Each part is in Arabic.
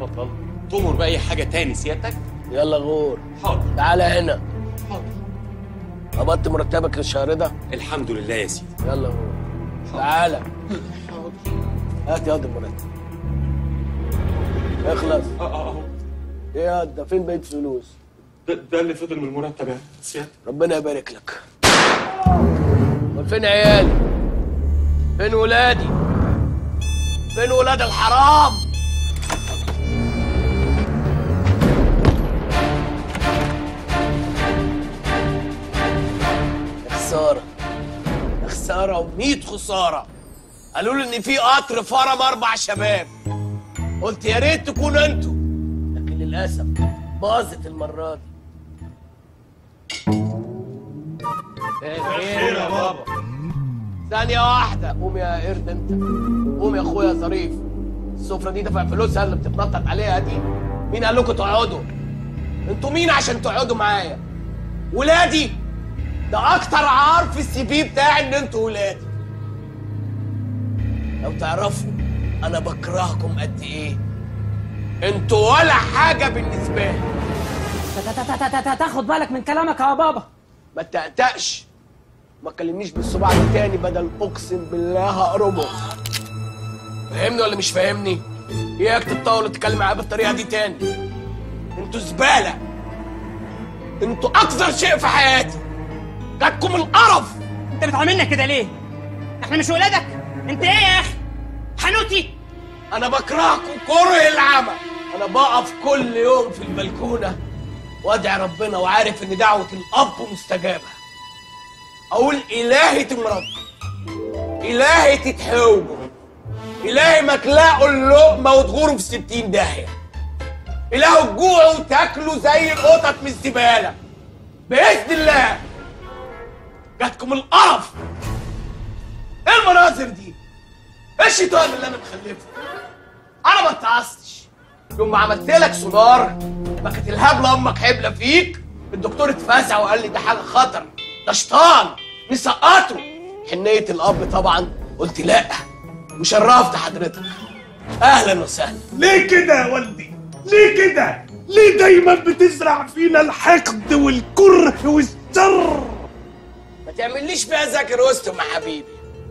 اتفضل. تؤمر بأي حاجة تاني سيادتك؟ يلا غور. حاضر. تعالى هنا. حاضر. قبضت مرتبك الشهر ده؟ الحمد لله يا سيدي. يلا غور. تعالى. حاضر. هات يا واد المرتب. اخلص. اهو. ايه يا ده فين بقيت فلوس؟ ده اللي فضل من المرتب يا سيادتك. ربنا يبارك لك. امال فين عيالي؟ فين ولادي؟ فين ولاد الحرام؟ خسارة خسارة و100 خسارة. قالوا لي إن في قطر فرم 4 شباب. قلت يا ريت تكونوا انتوا، لكن للأسف باظت المرة دي. خير يا بابا. ثانية واحدة. قوم يا قرد انت. قوم يا اخويا ظريف. السفرة دي دافع فلوسها اللي بتتنطط عليها دي. مين قال لكم تقعدوا؟ انتوا مين عشان تقعدوا معايا؟ ولادي؟ ده اكتر عار في السي في بتاعي ان انتوا ولادي. لو تعرفوا انا بكرهكم قد ايه. انتوا ولا حاجة بالنسبة لي. تاخد بالك من كلامك يا بابا. ما تقطقش. ما تكلمنيش بالصباع ده تاني بدل اقسم بالله هقرمه. فاهمني ولا مش فاهمني؟ اياك تتطاول وتتكلم معايا بالطريقه دي تاني. انتوا زباله. انتوا اكثر شيء في حياتي. جاتكم القرف. انت بتعاملنا كده ليه؟ احنا مش ولادك؟ انت ايه يا اخي؟ حنوتي؟ انا بكرهكم كره العمى. انا بقف كل يوم في البلكونه وادعي ربنا وعارف ان دعوه الاب مستجابه. اقول الهي تمرض، الهي تتحوجوا، الهي ما تلاقوا اللقمه وتغوروا في 60 داهيه، الهي تجوعوا وتاكلوا زي القطط من الزباله باذن الله. جاتكم القرف. ايه المناظر دي؟ ايه الشيطان اللي انا مخلفه؟ انا ما اتعصتش يوم ما عملت لك سونار. ما كانت الهبله امك حبله فيك. الدكتور اتفزع وقال لي ده حاجه خطر، ده شيطان نسقطه. حنيه الاب طبعا قلت لا وشرفت حضرتك. اهلا وسهلا. ليه كده يا والدي؟ ليه كده؟ ليه دايما بتزرع فينا الحقد والكره والشر؟ ما تعمليش فيها ذاكر وسطهم يا حبيبي.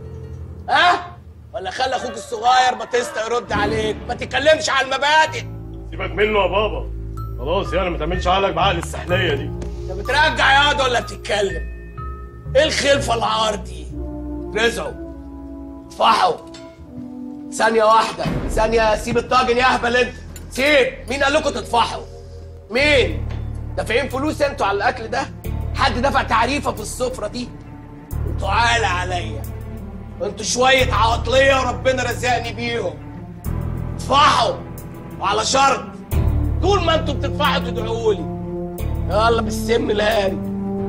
ها؟ ولا خلي اخوك الصغير باتيستا يرد عليك. ما تتكلمش على المبادئ. سيبك منه يا بابا. خلاص يعني ما تعملش عقلك بعقل السحليه دي. انت بترجع ياض ولا بتتكلم؟ ايه الخلفه العار دي؟ رزعوا اطفحوا. ثانية واحدة، ثانية. سيب الطاجن يا اهبل انت. سيب. مين قال لكم تطفحوا؟ مين؟ دافعين فلوس انتوا على الاكل ده؟ حد دفع تعريفة في السفرة دي؟ انتوا عالة عليا. انتوا شوية عواطلية وربنا رزقني بيهم. اطفحوا وعلى شرط طول ما انتوا بتدفعوا تدعوا لي. يلا بالسم الهاري.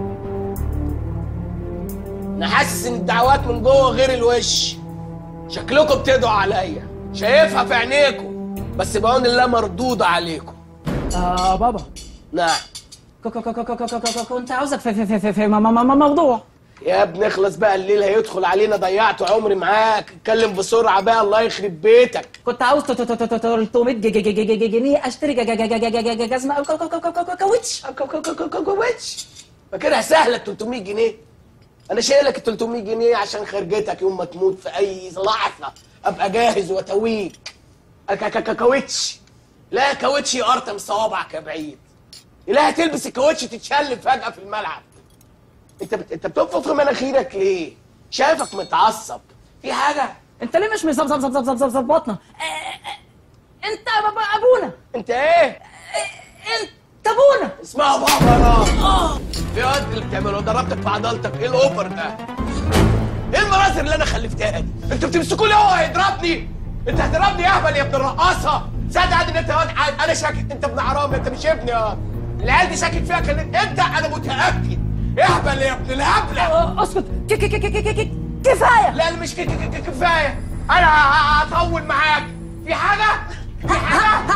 انا حاسس ان الدعوات من جوه غير الوش. شكلكم بتدعوا عليا، شايفها في عينيكم، بس بعون الله مردودة عليكم. بابا. نعم. كنت عاوزك في موضوع. يا ابني اخلص بقى، الليل هيدخل علينا. ضيعت عمري معاك. اتكلم بسرعة بقى الله يخرب بيتك. كنت عاوز 300 جنيه اشتري جزمة كاوتش. كاوتش؟ فاكرها سهلة 300 جنيه؟ أنا شايلك ال 300 جنيه عشان خرجتك يوم ما تموت في أي لحظة أبقى جاهز وأتويك. كاوتش؟ لا كاوتش يقرطم صوابعك يا بعيد. لا هتلبس الكاوتش تتشل فجأة في الملعب. انت بتنفخ في مناخيرك ليه؟ شايفك متعصب. في حاجة؟ انت ليه مش مظبطنا؟ انت ابونا. انت ايه؟ انت ابونا. اسمها بابا. انا ايه يا اللي بتعمله؟ ضربتك في عضلتك. ايه الاوفر ده؟ ايه المناظر اللي انا خلفتها دي؟ انتوا بتمسكوا لي هو هيضربني؟ انت هتضربني يا اهبل يا ابن الرقاصه. صدق ان انت انا شاكك. انت ابن حرام. انت مش ابني يا العيال دي شاكك فيها. كان انت انا متاكد. اهبل يا ابن الهبله. اسكت. كفايه. لا مش كفايه. انا هطول معاك. في حاجه؟ في حاجه؟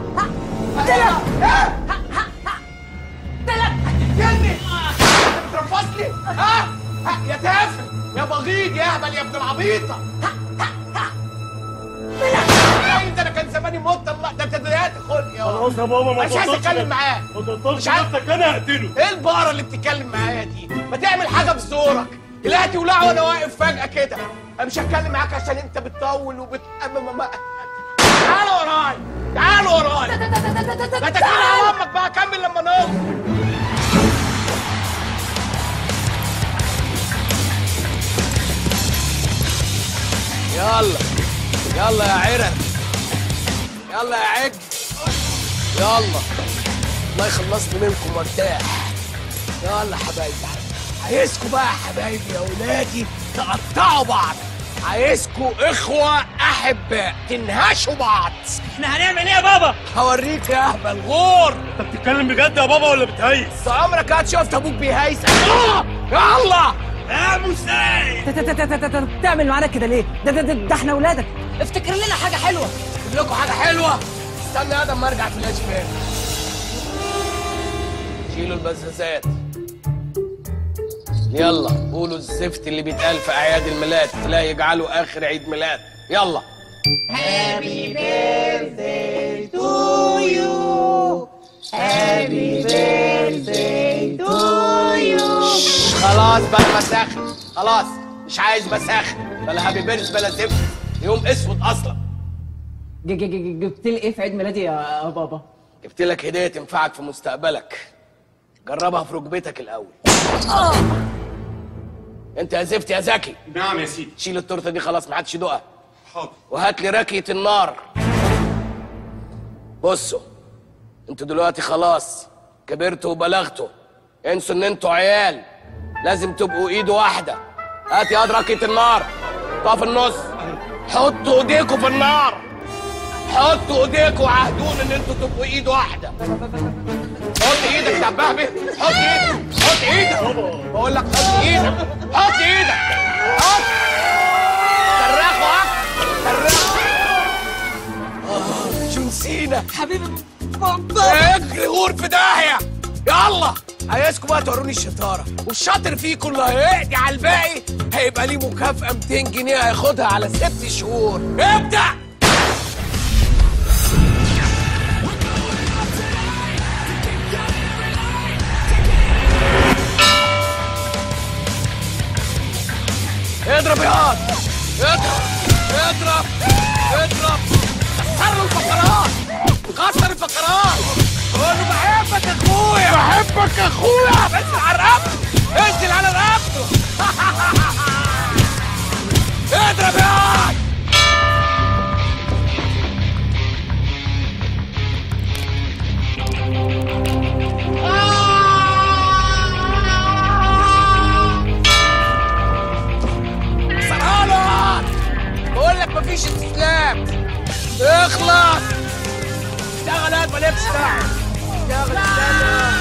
هتقتلني. بترفصني. ها؟ يا تافه يا بغيض يا اهبل يا ابن العبيطه. ده انا كان زماني مت. الله ده انت دلوقتي خلاص يا بابا ما مش عايز اتكلم معاه. ما تقطعش مش عايز. نفسك، انا هقتله. ايه البقره اللي بتتكلم معايا دي؟ ما تعمل حاجه بزورك. طلعت ولع وانا واقف فجاه كده. انا مش هتكلم معاك عشان انت بتطول تعال ورايا، تعال ورايا. ما تاكلها على امك بقى، كمل لما نوصل. يلا يلا يا عرق، يلا يا عج، يلا. الله يخلصني منكم وارتاح. يلا حبايبي، عايزكوا بقى يا حبايبي يا ولادي تقطعوا بعض. عايزكوا اخوة احباء تنهشوا بعض. احنا هنعمل ايه يا بابا؟ هوريك يا اهبل غور. انت بتتكلم بجد يا بابا ولا بتهيس؟ انت عمرك هتشوف ابوك بيهيس. يلا يا مساعد تعمل معانا كده ليه؟ ده احنا ولادك، افتكر لنا حاجة حلوة. اجيب لكم حاجة حلوة. استنى يا ادم ما ارجع في الاشبال. شيلوا البزازات. يلا قولوا الزفت اللي بيتقال في اعياد الميلاد، لا يجعلوا اخر عيد ميلاد. يلا. Happy birthday to you. Happy birthday to you. خلاص بقى مساخن، خلاص مش عايز مساخن، بلا هابي بيرث بلا زفت، يوم اسود اصلا. جبت لي ايه في عيد ميلادي يا بابا؟ جبت لك هديه تنفعك في مستقبلك. جربها في ركبتك الاول. انت يا زفت يا زكي. نعم يا سيدي. شيل التورته دي خلاص ما حدش يدوقها. حاضر. وهات لي راكيه النار. بصوا انتوا دلوقتي خلاص كبرتوا وبلغتوا، انسوا ان انتوا عيال، لازم تبقوا ايد واحده. هات يا راكيه النار، طاف النص. حطوا ايديكوا في النار، حطوا ايديكوا وعهدون ان انتوا تبقوا ايد واحده. حط ايدك يا بهبه، حط ايدك، حط ايدك، بقول لك حط ايدك، حط ايدك، حط. صرخوا صرخوا. شو نسينا حبيبي بابا. اجري غور في داهيه. يلا عايزكم بقى توروني الشطاره، والشاطر فيكم اللي هيقضي على الباقي هيبقى ليه مكافاه 200 جنيه هياخدها على 6 شهور. ابدأ. اضرب يا هاد، اضرب اضرب اضرب. كسر له الفقرات، كسر الفقرات. قول له بحبك يا اخويا، بحبك يا اخويا. انزل على رقبته، انزل على رقبته. اضرب يا هاد. بقول لك مفيش استسلام. اخلص. اشتغل يا مالكش دعوه. اشتغل استنى.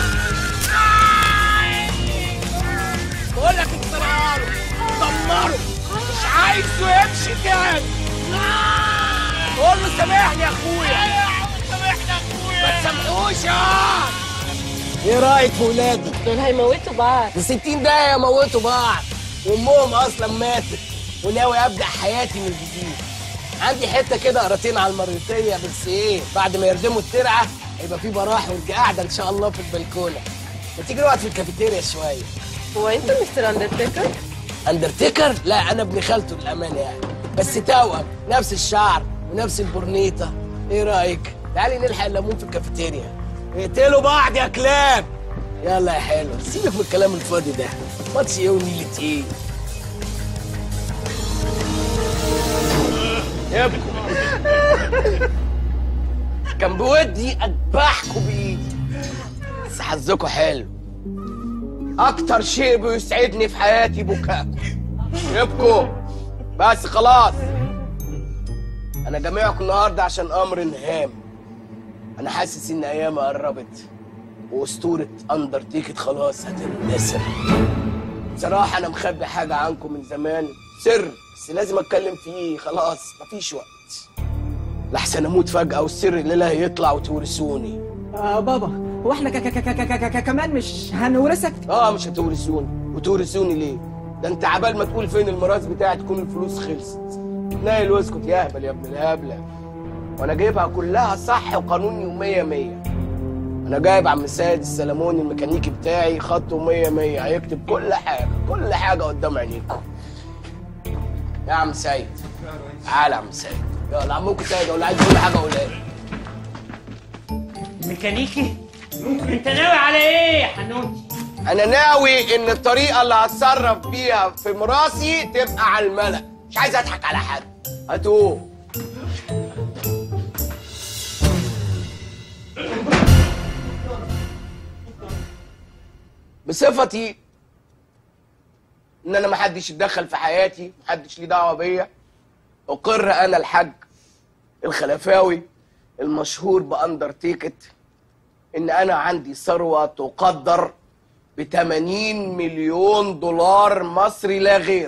بقول لك اكسرها له، دمره، مش عايزه يمشي تاني. قول له سامحني يا اخويا. سامحني يا اخويا. ما تسامحوش يا. ايه رايك في ولادي؟ دول هيموتوا بعض. ب 60 دقيقة يموتوا بعض، وامهم اصلا ماتت، وناوي ابدا حياتي من جديد. عندي حته كده قراطين على المريوطيه، بس ايه بعد ما يردموا الترعه هيبقى في براح وانت قاعده ان شاء الله في البلكونه. ما تيجي نقعد في الكافيتيريا شويه. هو انت مستر اندرتيكر؟ اندرتيكر؟ لا انا ابن خالته للامانه يعني، بس توأم، نفس الشعر ونفس البورنيطه. ايه رايك؟ تعالي نلحق الليمون في الكافيتيريا. اقتلوا بعض يا كلاب. يلا يا حلو، سيبك من الكلام الفاضي ده. ماتش ايه ونيلة ايه؟ يبكوا. كان بودي اذبحكوا بايدي، بس حظكوا حلو. اكتر شيء بيسعدني في حياتي بكاءكم. يبكوا بس خلاص. انا جامعكم النهارده عشان امر هام. انا حاسس ان ايامي قربت، واسطوره اندرتيكر خلاص هتندثر. بصراحه انا مخبي حاجه عنكم من زمان، سر، بس لازم اتكلم فيه. خلاص مفيش وقت لحسن اموت فجاه والسر الليله هيطلع وتورثوني. بابا هو احنا كمان مش هنورثك؟ مش هتورثوني. وتورثوني ليه؟ ده انت عبال ما تقول فين الميراث بتاعي تكون الفلوس خلصت. نايل واسكت يا اهبل يا ابن الهبله. وانا جايبها كلها صح وقانوني ومية مية. انا جايب عم سيد السلموني الميكانيكي بتاعي خطه 100 100، هيكتب كل حاجه قدام عينيكم. يا عم سيد تعالى يا عم سيد، يلا عمكم سيد ولا عايز كل حاجه قولها لي. ميكانيكي؟ انت ناوي على ايه يا حنوتي؟ انا ناوي ان الطريقه اللي هتصرف بيها في مراسي تبقى على الملأ، مش عايز اضحك على حد. هاتوه. بصفتي ان انا محدش يتدخل في حياتي، محدش ليه دعوه بيا، اقر انا الحاج الخلفاوي المشهور باندرتيكت ان انا عندي ثروه تقدر ب80 مليون دولار مصري لا غير.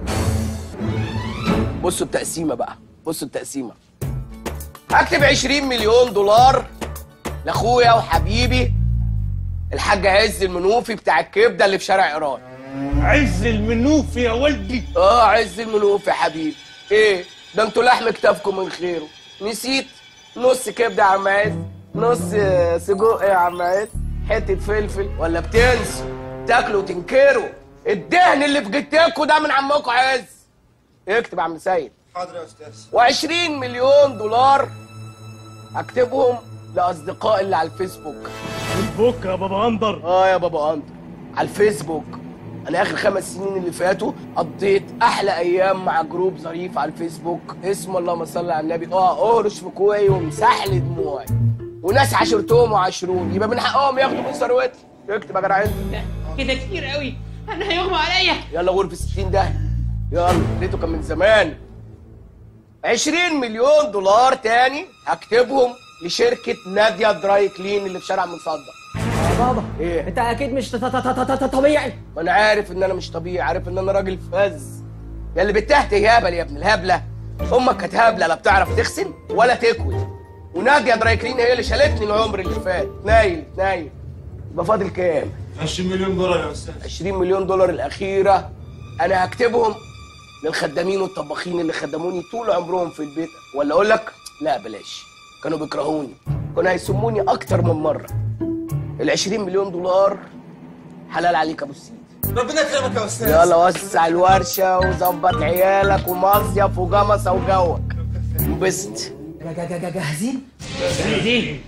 بصوا التقسيمه بقى، بصوا التقسيمه. هكتب 20 مليون دولار لاخويا وحبيبي الحاج عز المنوفي بتاع الكبده اللي في شارع ايران. عز المنوفي يا ولدي. عز المنوفي يا حبيبي. ايه ده انتوا لحم كتافكم من خيره. نسيت نص كبده يا عم عز، نص سجق يا عم عز، حته فلفل، ولا بتنسوا تاكلوا وتنكروا الدهن اللي في جتكوا ده من عمكم عز. اكتب يا عم سيد. حاضر يا استاذ. و20 مليون دولار هكتبهم لاصدقائي اللي على الفيسبوك. فيسبوك يا بابا اندر؟ يا بابا اندر على الفيسبوك. انا اخر 5 سنين اللي فاتوا قضيت احلى ايام مع جروب ظريف على الفيسبوك اسمه اللهم صل على النبي اهرش في كوعي ومسح لي دموعي، وناس عاشرتهم وعاشروني، يبقى من حقهم ياخدوا من ثروتي. اكتب يا جدعان. كده كتير قوي، انا هيغمى عليا. يلا غرفه 60 ده، يلا لقيته كان من زمان. 20 مليون دولار تاني هكتبهم لشركه ناديه دراي كلين اللي في شارع مصدق. بابا ايه؟ انت اكيد مش طبيعي. ما انا عارف ان انا مش طبيعي، عارف ان انا راجل فز. يا اللي بتهت هبل يا ابن الهبله. امك كانت هبله، لا بتعرف تغسل ولا تكوي، وناديه دراي كلين هي اللي شالتني العمر اللي فات. نايل يبقى فاضل كام؟ 20 مليون دولار يا استاذ. 20 مليون دولار الاخيره انا هكتبهم للخدامين والطباخين اللي خدموني طول عمرهم في البيت. ولا اقول لك لا بلاش، كانوا بيكرهوني، كانوا هيسموني اكتر من مره. ال20 مليون دولار حلال عليك يا ابو السيد. ربنا يكرمك يا استاذ. يلا وسع الورشه وظبط عيالك ومصيف وجمصه وجوك. انبسط. جاهزين؟ جاهزين.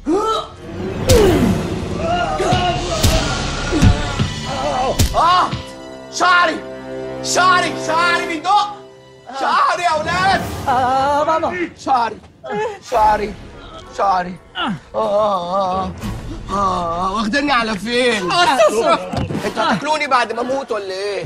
شعري بيدق. شعري يا اولاد. بابا شعري واخدني على فين؟ انتوا هتاكلوني بعد ما اموت ولا ايه؟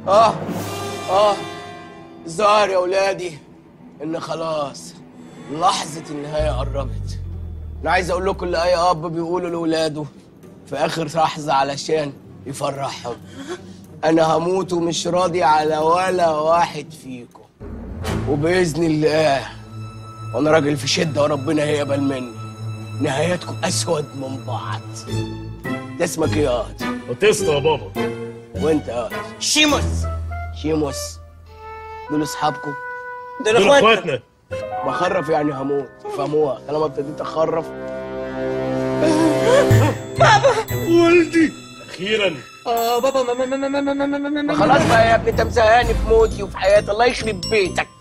الظاهر يا اولادي ان خلاص لحظة النهاية قربت. انا عايز اقول لكم اللي اي اب بيقوله لاولاده في اخر لحظة علشان يفرحهم. انا هموت ومش راضي على ولا واحد فيكم، وباذن الله وانا راجل في شدة وربنا هيقبل مني نهايتكم اسود من بعض. ده اسمك ايه يا قاضي؟ باتيستا يا بابا. وانت يا قاضي؟ شيموس. دول اصحابكم؟ دول اخواتنا. بخرف يعني هموت، فهموها طالما ابتديت اخرف. ولدي اخيرا. بابا خلاص بقى يا ابني، انت مزهقني في موتي وفي حياتي. الله يخرب بيتك.